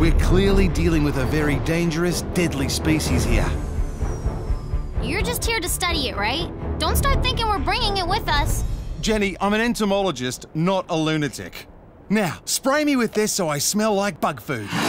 We're clearly dealing with a very dangerous, deadly species here. You're just here to study it, right? Don't start thinking we're bringing it with us. Jenny, I'm an entomologist, not a lunatic. Now, spray me with this so I smell like bug food.